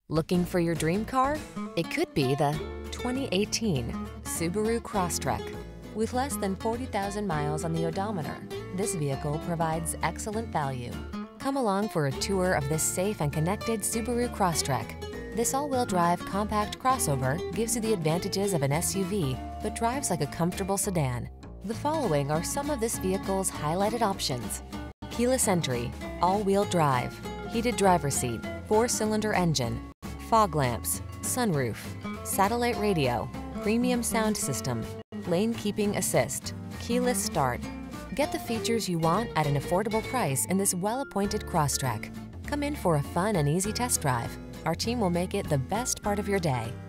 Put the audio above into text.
Looking for your dream car? It could be the 2018 Subaru Crosstrek. With less than 40,000 miles on the odometer, this vehicle provides excellent value. Come along for a tour of this safe and connected Subaru Crosstrek. This all-wheel drive compact crossover gives you the advantages of an SUV, but drives like a comfortable sedan. The following are some of this vehicle's highlighted options: keyless entry, all-wheel drive, heated driver's seat, 4-cylinder engine, fog lamps, sunroof, satellite radio, premium sound system, lane keeping assist, keyless start. Get the features you want at an affordable price in this well-appointed Crosstrek. Come in for a fun and easy test drive. Our team will make it the best part of your day.